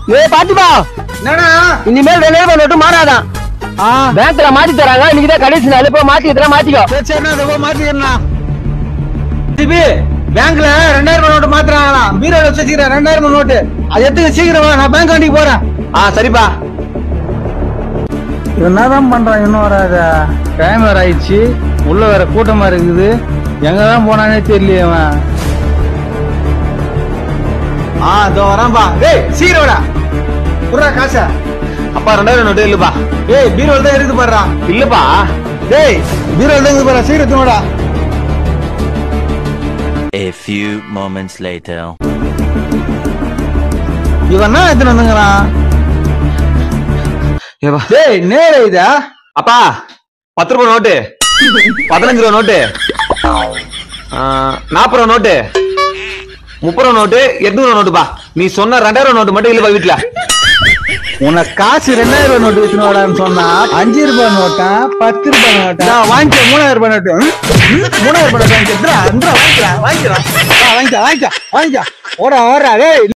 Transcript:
ஏய் பாத்திமா என்னடா இனிமேல் 2000 நோட்டு மாறாதான். பேங்க்ல மாத்தி தராங்க. இன்னைக்கு தான் கடைசி நாள். போய் மாத்தி இதெல்லாம் மாத்திக்கோ. சரி நான் மாத்திக்கிறேன். திபி பேங்க்ல 2000 நோட்டு மாத்துறாங்களாம். பீரோல வச்சிருக்கேன் 2000 நோட்டு. அது எடுத்து சீக்கிரம் வா, நான் பேங்க் வண்டிக்கு போறேன். சரிப்பா. என்னதான் பண்றான் இன்னும் வராத. டைம் வேற ஆயிடுச்சு. உள்ள வேற கூட்டமா இருக்குது. எங்கதான் போனானே தெரியலையே அவன். இதோ வரான்பா. டேய் சீக்கிரம் வாடா. புறா காசா. அப்பா 2000 நோட்டு இல்லப்பா. ஏய் பீரோல தான் இருக்குது பாருடா. இல்லப்பா. டேய் பீரோல தான் இருக்குது பாரு. சீக்கிரம் வாடா. A few moments later. இவன் என்ன எடுத்து வந்துங்கறான்? டேய் நேரா இதா? அப்பா 10 ரூபாய் நோட்டு, 15 ரூபாய் நோட்டு, 40 ரூபாய் நோட்டு, 30 ரூபாய் நோட்டு, 800 ரூபாய் நோட்டுப்பா. நீ சொன்ன 2000 நோட்டு மட்டும் இல்லப்பா வீட்டுல. உனக்கு காசு 2000 நோட்டு வச்சுன்னு சொன்னா 5 ரூபாய் நோட்டா 10 ரூபாய் நோட்டா வாங்கிக்க. 3000 ரூபாய் நோட்டு 3000 ரூபாய் நோட்டு வாங்கிக்கலாம். வாங்கிக்கலாம் ஓடா ஓடா. டேய்